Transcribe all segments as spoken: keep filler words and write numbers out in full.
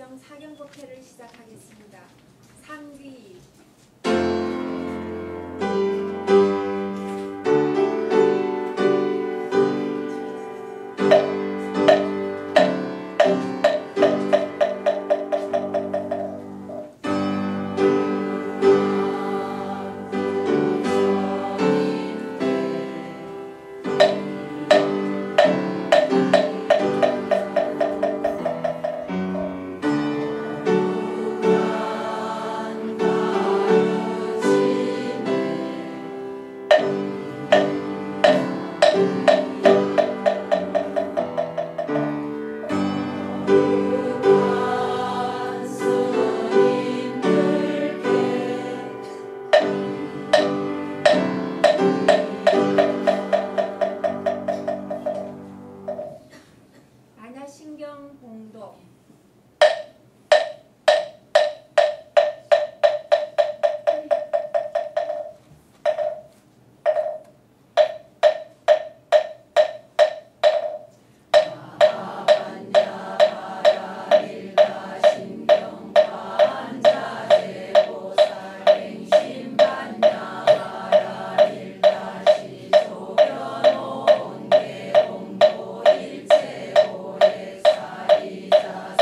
안야신경 사경법회를 시작하겠습니다. 상기 안야신경 봉독 자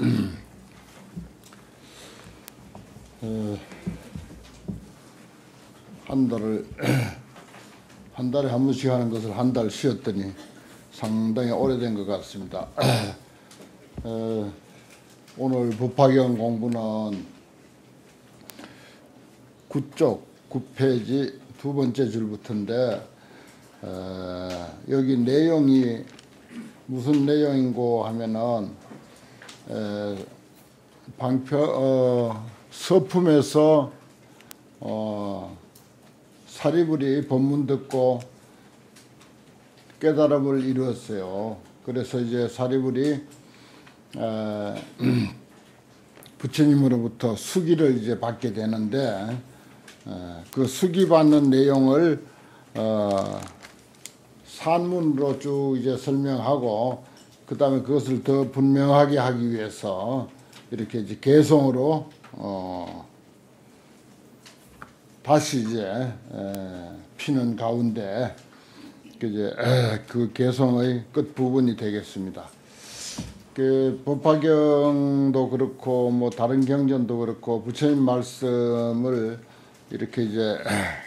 어, 한 달을 한 달에 한 번씩 하는 것을 한 달 쉬었더니 상당히 오래된 것 같습니다. 어, 오늘 법화경 공부는 구 쪽 구 페이지 두 번째 줄부터인데 어, 여기 내용이 무슨 내용인고 하면은 에, 방표 어, 서품에서 어, 사리불이 법문 듣고 깨달음을 이루었어요. 그래서 이제 사리불이 에, 부처님으로부터 수기를 이제 받게 되는데 에, 그 수기 받는 내용을 어, 산문으로 쭉 이제 설명하고 그 다음에 그것을 더 분명하게 하기 위해서 이렇게 이제 개성으로 어, 다시 이제 에, 피는 가운데 이제 에, 그 개성의 끝 부분이 되겠습니다. 그 법화경도 그렇고 뭐 다른 경전도 그렇고 부처님 말씀을 이렇게 이제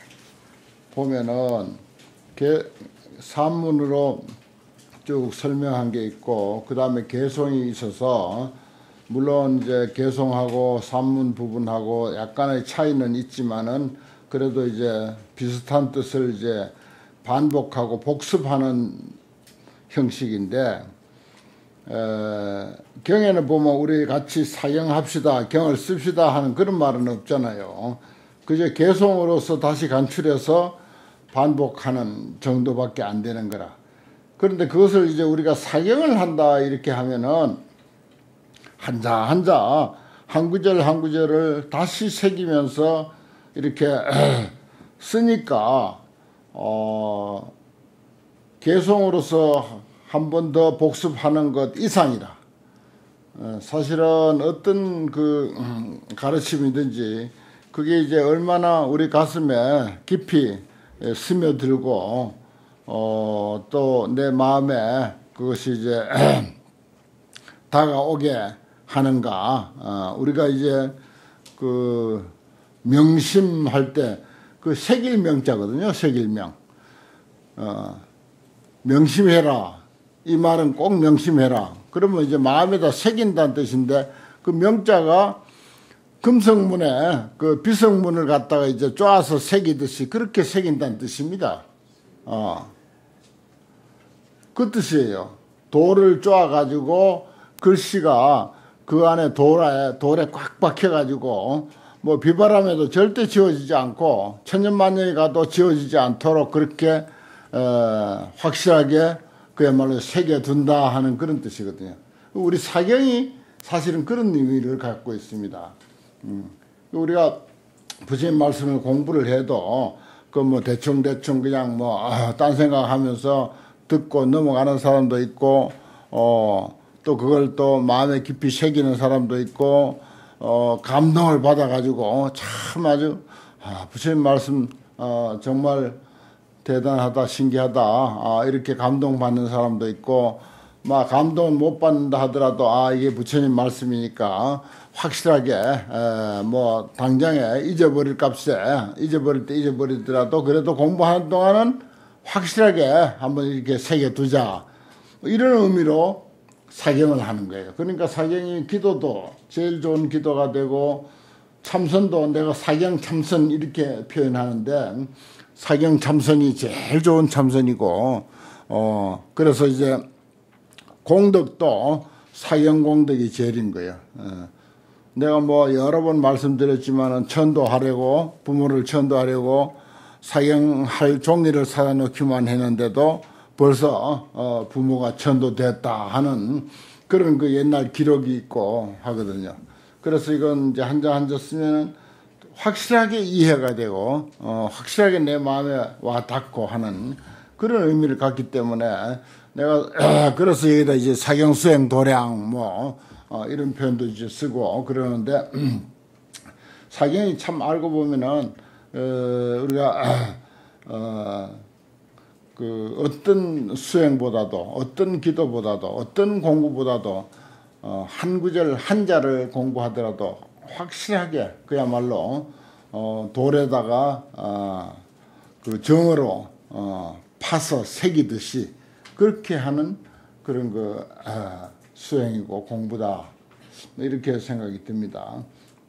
보면은 개, 산문으로 쭉 설명한 게 있고 그 다음에 개성이 있어서 물론 이제 개성하고 산문 부분하고 약간의 차이는 있지만은 그래도 이제 비슷한 뜻을 이제 반복하고 복습하는 형식인데 에, 경에는 보면 우리 같이 사경합시다, 경을 씁시다 하는 그런 말은 없잖아요. 그저 개성으로서 다시 간추려서 반복하는 정도밖에 안 되는 거라. 그런데 그것을 이제 우리가 사경을 한다 이렇게 하면은 한자 한자 한 구절 한 구절을 다시 새기면서 이렇게 쓰니까 어, 개성으로서 한 번 더 복습하는 것 이상이라. 어, 사실은 어떤 그 음, 가르침이든지 그게 이제 얼마나 우리 가슴에 깊이 스며들고 어, 또 내 마음에 그것이 이제 다가오게 하는가. 어, 우리가 이제 그 명심할 때 그 새길 명자거든요. 새길 명. 어, 명심해라. 이 말은 꼭 명심해라. 그러면 이제 마음에다 새긴다는 뜻인데 그 명자가 금성문에 그 비성문을 갖다가 이제 쪼아서 새기듯이 그렇게 새긴다는 뜻입니다. 어. 그 뜻이에요. 돌을 쪼아가지고 글씨가 그 안에 돌에, 돌에 꽉 박혀가지고 뭐 비바람에도 절대 지워지지 않고 천년만년이 가도 지워지지 않도록 그렇게 어, 확실하게 그야말로 새겨둔다 하는 그런 뜻이거든요. 우리 사경이 사실은 그런 의미를 갖고 있습니다. 음. 우리가 부처님 말씀을 공부를 해도 그 뭐 대충 대충 그냥 뭐 딴 아, 생각하면서 듣고 넘어가는 사람도 있고 어, 또 그걸 또 마음에 깊이 새기는 사람도 있고 어, 감동을 받아가지고 참 아주 아, 부처님 말씀 어, 정말 대단하다 신기하다 아, 이렇게 감동받는 사람도 있고 막 감동을 못 받는다 하더라도 아 이게 부처님 말씀이니까 확실하게 에, 뭐 당장에 잊어버릴 값에 잊어버릴 때 잊어버리더라도 그래도 공부하는 동안은 확실하게 한번 이렇게 새겨두자 이런 의미로 사경을 하는 거예요. 그러니까 사경이 기도도 제일 좋은 기도가 되고 참선도 내가 사경 참선 이렇게 표현하는데 사경 참선이 제일 좋은 참선이고 어 그래서 이제 공덕도 사경 공덕이 제일인 거예요. 어. 내가 뭐 여러 번 말씀드렸지만은 천도하려고 부모를 천도하려고 사경할 종리를 살아놓기만 했는데도 벌써 어 부모가 천도됐다 하는 그런 그 옛날 기록이 있고 하거든요. 그래서 이건 이제 한자 한자 쓰면은 확실하게 이해가 되고 어 확실하게 내 마음에 와 닿고 하는 그런 의미를 갖기 때문에 내가 그래서 여기다 이제 사경수행 도량 뭐 어 이런 표현도 이제 쓰고 그러는데 사경이 참 알고 보면은 어 우리가 어 그 어떤 수행보다도 어떤 기도보다도 어떤 공부보다도 어, 한 구절 한자를 공부하더라도 확실하게 그야말로 어, 돌에다가 어, 그 정으로 어, 파서 새기듯이 그렇게 하는 그런 그 어, 수행이고 공부다 이렇게 생각이 듭니다.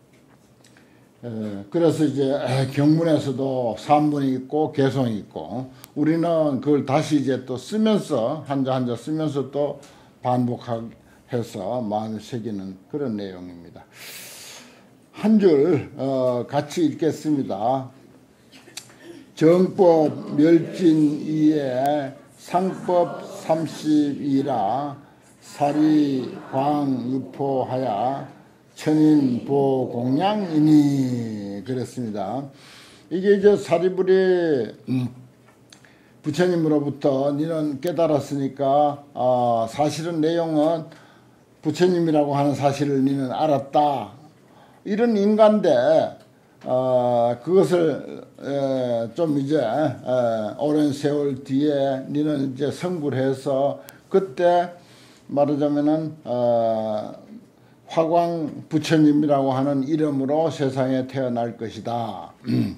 에, 그래서 이제 경문에서도 산문이 있고 개성이 있고 우리는 그걸 다시 이제 또 쓰면서 한자 한자 쓰면서 또 반복해서 마음을 새기는 그런 내용입니다. 한 줄 어, 같이 읽겠습니다. 정법 멸진이에 상법 삼십이라 사리광 유포하야 천인보 공양이니 그랬습니다. 이게 이제 사리불이 음, 부처님으로부터 니는 깨달았으니까 어, 사실은 내용은 부처님이라고 하는 사실을 니는 알았다. 이런 인간데 어, 그것을 에, 좀 이제 에, 오랜 세월 뒤에 니는 이제 성불해서 그때 말하자면은 어, 화광 부처님이라고 하는 이름으로 세상에 태어날 것이다.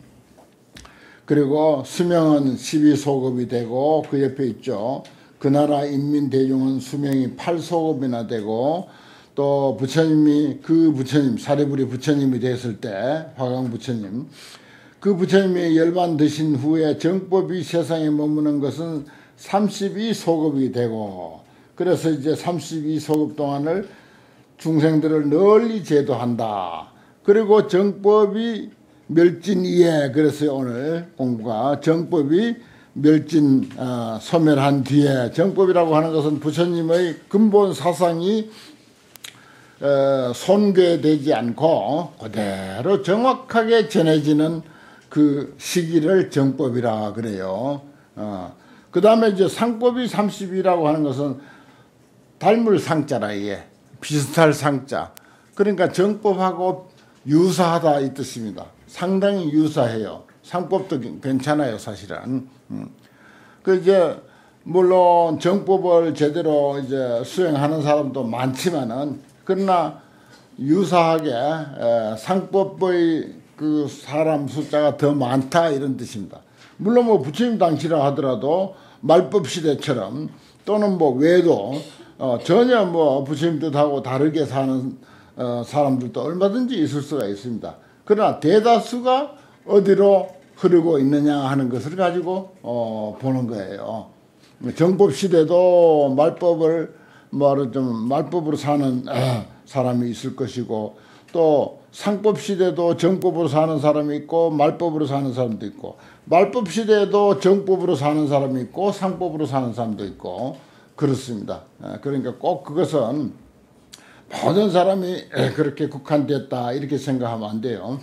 그리고 수명은 십이 소급이 되고 그 옆에 있죠. 그 나라 인민 대중은 수명이 팔 소급이나 되고 또 부처님이 그 부처님 사리불이 부처님이 됐을 때 화광 부처님 그 부처님이 열반 드신 후에 정법이 세상에 머무는 것은 삼십이 소급이 되고 그래서 이제 삼십이 소급 동안을 중생들을 널리 제도한다. 그리고 정법이 멸진이에 그래서 오늘 공부가 정법이 멸진 어, 소멸한 뒤에 정법이라고 하는 것은 부처님의 근본 사상이 어, 손괴되지 않고 그대로 정확하게 전해지는 그 시기를 정법이라 그래요. 어, 그 다음에 이제 상법이 삼십이라고 하는 것은 닮을 상자라 이게 비슷할 상자. 그러니까 정법하고 유사하다 이 뜻입니다. 상당히 유사해요. 상법도 괜찮아요, 사실은. 음. 그 이제 물론 정법을 제대로 이제 수행하는 사람도 많지만은 그러나 유사하게 에, 상법의 그 사람 숫자가 더 많다 이런 뜻입니다. 물론 뭐 부처님 당시라 하더라도 말법 시대처럼 또는 뭐 외도 어, 전혀 뭐 부처님 뜻하고 다르게 사는 어, 사람들도 얼마든지 있을 수가 있습니다. 그러나 대다수가 어디로 흐르고 있느냐 하는 것을 가지고 어, 보는 거예요. 정법 시대도 말법을 뭐를 좀 말법으로 사는 어, 사람이 있을 것이고 또 상법 시대도 정법으로 사는 사람이 있고 말법으로 사는 사람도 있고 말법 시대에도 정법으로 사는 사람이 있고 상법으로 사는 사람도 있고 그렇습니다. 그러니까 꼭 그것은 모든 사람이 그렇게 국한됐다 이렇게 생각하면 안 돼요.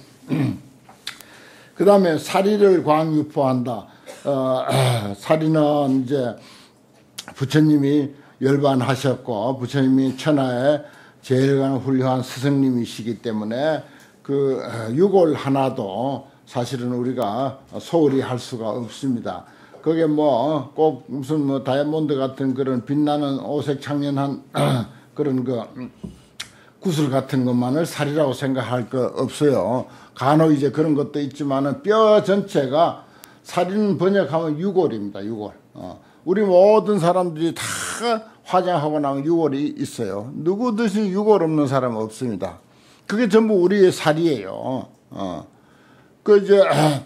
그 다음에 사리를 광유포한다. 어, 사리는 이제 부처님이 열반하셨고 부처님이 천하에 제일 가는 훌륭한 스승님이시기 때문에 그 유골 하나도 사실은 우리가 소홀히 할 수가 없습니다. 그게 뭐 꼭 무슨 뭐 다이아몬드 같은 그런 빛나는 오색 창년한 그런 그 구슬 같은 것만을 살이라고 생각할 거 없어요. 간혹 이제 그런 것도 있지만은 뼈 전체가 살이는 번역하면 유골입니다. 유골. 어. 우리 모든 사람들이 다 화장하고 나면 유골이 있어요. 누구든지 유골 없는 사람은 없습니다. 그게 전부 우리의 살이에요. 어. 그 이제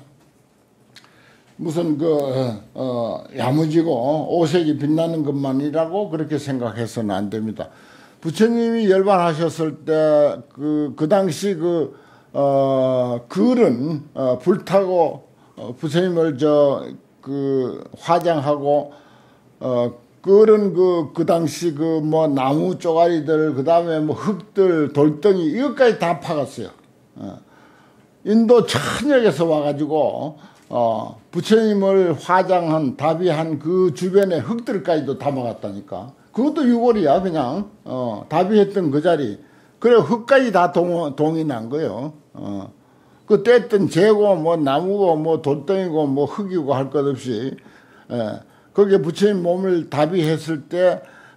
무슨 그 어, 야무지고 오색이 빛나는 것만이라고 그렇게 생각해서는 안 됩니다. 부처님이 열반하셨을 때 그 그 당시 그 어, 글은 어, 불타고 어, 부처님을 저 그 화장하고 어, 글은 그 그 당시 그 뭐 나무 쪼가리들 그 다음에 뭐 흙들 돌덩이 이것까지 다 파갔어요. 어. 인도 천역에서 와가지고 어, 부처님을 화장한 다비한 그 주변의 흙들까지도 다 막았다니까. 그것도 유골이야 그냥. 어, 다비했던 그 자리. 그래 흙까지 다 동, 동이 난 거예요. 어. 그 뗐던 재고 뭐 나무고 뭐 돌덩이고 뭐 흙이고 할 것 없이 예. 거기에 부처님 몸을 다비했을 때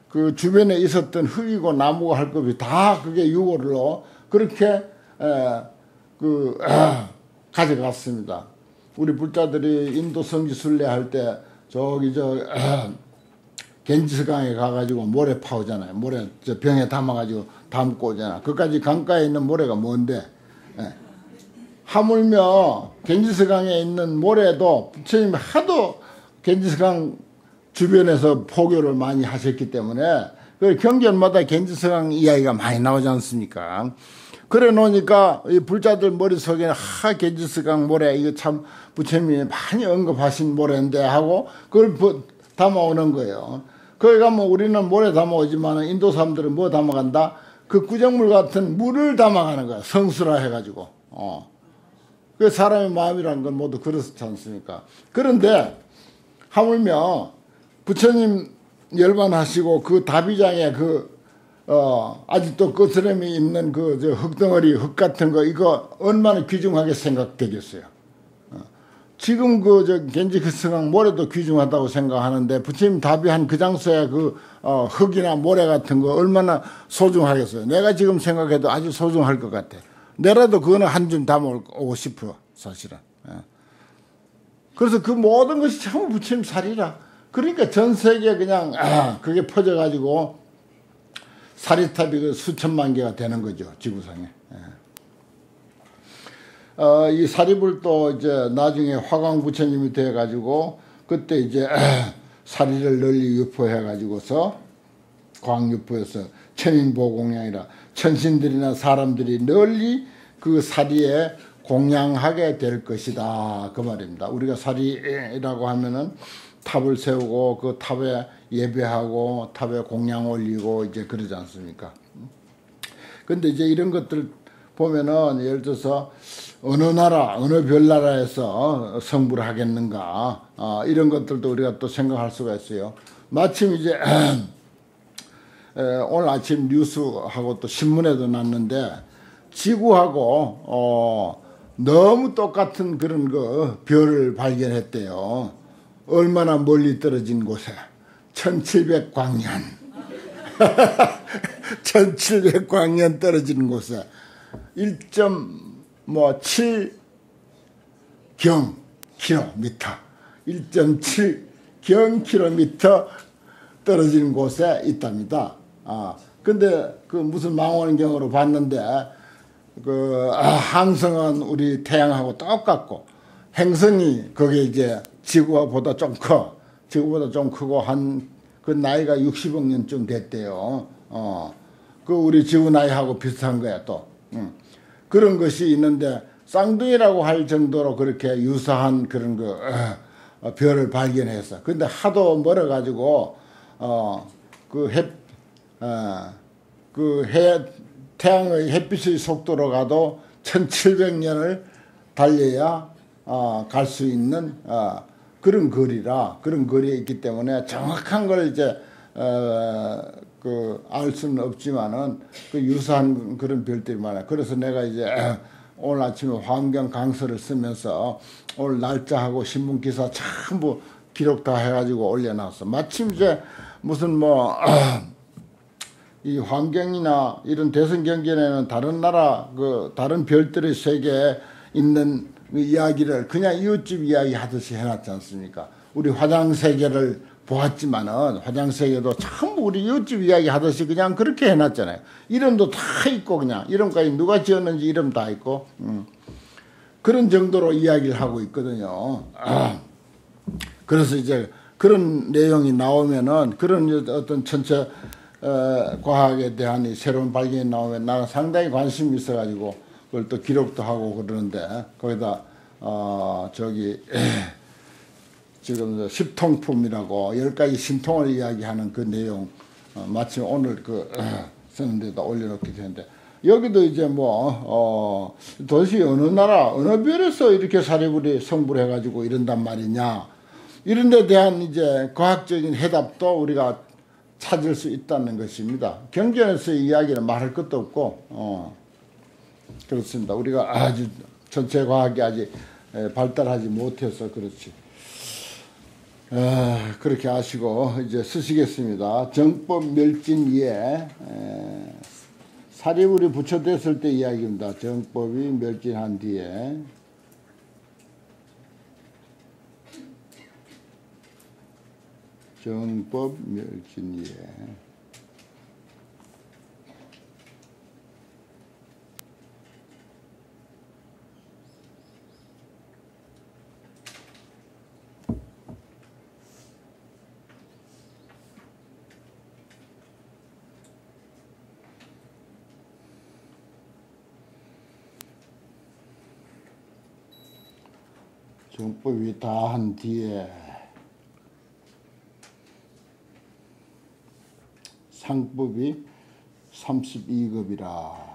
그 주변에 있었던 흙이고 나무고 할 것이 다 그게 유골로 그렇게 에, 그 아, 가져갔습니다. 우리 불자들이 인도 성지 순례할 때 저기 저 아, 겐지스강에 가가지고 모래 파오잖아요. 모래 저 병에 담아가지고 담고 오잖아. 그까지 강가에 있는 모래가 뭔데? 예. 하물며 겐지스강에 있는 모래도 부처님이 하도 겐지스강 주변에서 포교를 많이 하셨기 때문에 그 경전마다 겐지스강 이야기가 많이 나오지 않습니까? 그래 놓으니까 이 불자들 머릿속에는 하 겐지스강 모래 이거 참 부처님이 많이 언급하신 모래인데 하고 그걸 담아오는 거예요. 거기 가면 우리는 모래 담아오지만 인도 사람들은 뭐 담아간다? 그 구정물 같은 물을 담아가는 거야. 성수라 해가지고. 어. 그 사람의 마음이라는 건 모두 그렇지 않습니까? 그런데 하물며 부처님 열반하시고 그 다비장에 그, 어, 아직도 거스름이 있는 그, 저, 흙덩어리, 흙 같은 거, 이거 얼마나 귀중하게 생각되겠어요. 어. 지금 그, 저, 겐지스강 모래도 귀중하다고 생각하는데, 부처님 다비한 그 장소에 그, 어, 흙이나 모래 같은 거 얼마나 소중하겠어요. 내가 지금 생각해도 아주 소중할 것 같아. 내라도 그거는 한 줌 담아오고 싶어, 사실은. 예. 그래서 그 모든 것이 참 부처님 살이라. 그러니까 전 세계에 그냥 아, 그게 퍼져가지고 사리탑이 그 수천만 개가 되는 거죠, 지구상에. 예. 어, 이 사리불도 이제 나중에 화광 부처님이 돼가지고 그때 이제 아, 사리를 널리 유포해가지고서 광유포에서 천인보공양이라 천신들이나 사람들이 널리 그 사리에 공양하게 될 것이다, 그 말입니다. 우리가 사리라고 하면은 탑을 세우고 그 탑에 예배하고 탑에 공양 올리고 이제 그러지 않습니까? 근데 이제 이런 것들 보면은 예를 들어서 어느 나라, 어느 별나라에서 성불을 하겠는가, 어, 이런 것들도 우리가 또 생각할 수가 있어요. 마침 이제 에, 오늘 아침 뉴스하고 또 신문에도 났는데 지구하고 어, 너무 똑같은 그런 거 별을 발견했대요. 얼마나 멀리 떨어진 곳에 천칠백 광년 천칠백 광년 떨어진 곳에 일 점 칠 경 킬로미터 일 점 칠 경 킬로미터 떨어진 곳에 있답니다. 아, 근데 그 무슨 망원경으로 봤는데 그 아, 항성은 우리 태양하고 똑같고 행성이 거기에 이제 지구보다 좀 커. 지구보다 좀 크고 한 그 나이가 육십억 년쯤 됐대요. 어. 그 우리 지구 나이하고 비슷한 거야 또. 응. 그런 것이 있는데 쌍둥이라고 할 정도로 그렇게 유사한 그런 그 어, 별을 발견했어. 근데 하도 멀어 가지고 어, 그 해, 어, 그 해, 태양의 햇빛의 속도로 가도 천칠백 년을 달려야 어, 갈 수 있는 어, 그런 거리라 그런 거리에 있기 때문에 정확한 걸 이제 어, 그 알 수는 없지만은 그 유사한 그런 별들이 많아요. 그래서 내가 이제 오늘 아침에 환경 강서를 쓰면서 오늘 날짜하고 신문 기사 전부 기록 다 해가지고 올려놨어. 마침 이제 무슨 뭐 이 환경이나 이런 대선 경전에는 다른 나라 그 다른 별들의 세계에 있는 그 이야기를 그냥 이웃집 이야기 하듯이 해놨지 않습니까? 우리 화장세계를 보았지만은 화장세계도 전부 우리 이웃집 이야기 하듯이 그냥 그렇게 해놨잖아요. 이름도 다 있고 그냥 이름까지 누가 지었는지 이름 다 있고 음. 그런 정도로 이야기를 하고 있거든요. 아. 그래서 이제 그런 내용이 나오면은 그런 어떤 전체 어, 과학에 대한 이 새로운 발견이 나오면 나는 상당히 관심이 있어가지고 그걸 또 기록도 하고 그러는데 거기다 어, 저기 에, 지금 십통품이라고 열 가지 신통을 이야기하는 그 내용 어, 마침 오늘 그 어, 쓰는데다 올려놓게 되는데 여기도 이제 뭐 어, 도대체 어느 나라 어느 별에서 이렇게 사리불이 성불해가지고 이런단 말이냐 이런 데 대한 이제 과학적인 해답도 우리가 찾을 수 있다는 것입니다. 경전에서의 이야기는 말할 것도 없고 어, 그렇습니다. 우리가 아주 전체 과학이 아직 발달하지 못해서 그렇지. 아, 그렇게 아시고 이제 쓰시겠습니다. 정법 멸진 이에 사리불이 부처됐을 때 이야기입니다. 정법이 멸진한 뒤에 정법 멸진 이에 정법이 다 한 뒤에 상법이 삼십이 급이라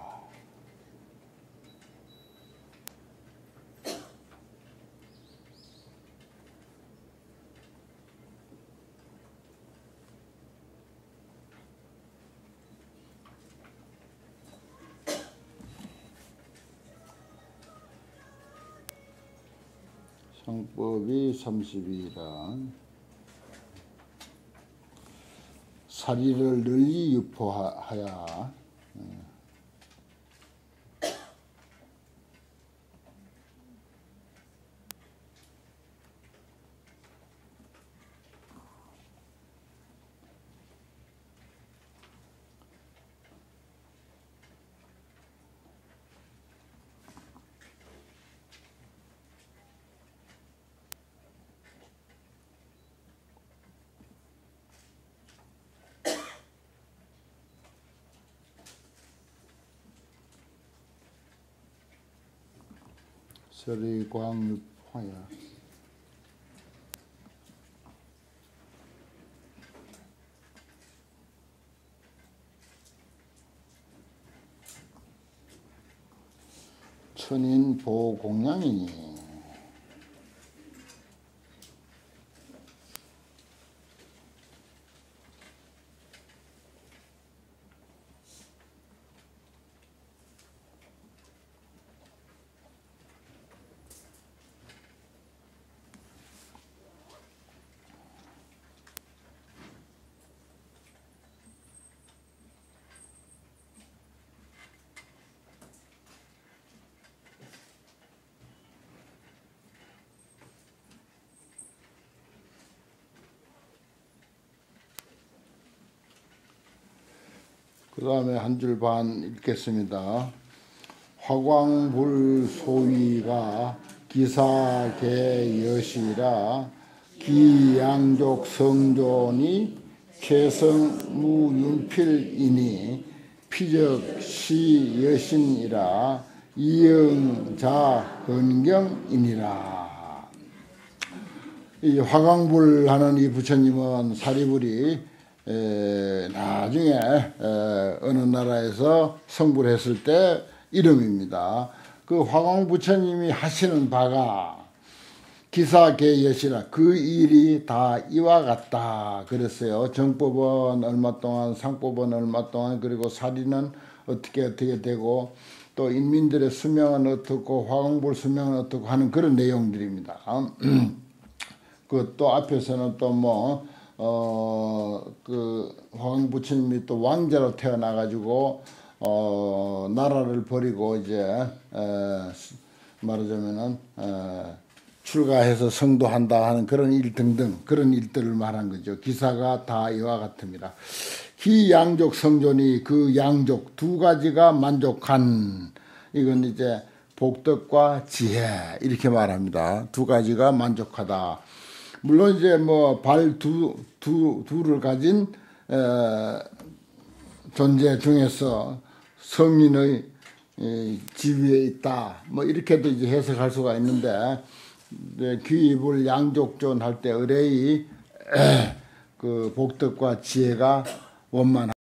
상법이 삼십이라 사리를 널리 유포하야 서리광유포야 천인 보공양이니 그 다음에 한 줄 반 읽겠습니다. 화광불 소위가 기사계여시라 기양족 성존이 최성무윤필이니 피적시여신이라 이영자 헌경이니라. 이 화광불 하는 이 부처님은 사리불이 에, 나중에 에, 어느 나라에서 성불 했을 때 이름입니다. 그 화광 부처님이 하시는 바가 기사계여시라 그 일이 다 이와 같다 그랬어요. 정법은 얼마 동안, 상법은 얼마 동안, 그리고 사리는 어떻게 어떻게 되고 또 인민들의 수명은 어떻고 화광불 수명은 어떻고 하는 그런 내용들입니다. 그 또 앞에서는 또 뭐 어, 그, 화광 부처님이 또 왕자로 태어나가지고, 어, 나라를 버리고, 이제, 에, 말하자면은, 에, 출가해서 성도한다 하는 그런 일 등등, 그런 일들을 말한 거죠. 기사가 다 이와 같습니다. 기 양족 성존이 그 양족 두 가지가 만족한, 이건 이제 복덕과 지혜, 이렇게 말합니다. 두 가지가 만족하다. 물론 이제 뭐 발 두, 두, 둘을 가진 에, 존재 중에서 성인의 에, 지위에 있다. 뭐 이렇게도 이제 해석할 수가 있는데 귀입을 양족존 할 때 의뢰의 그 복덕과 지혜가 원만한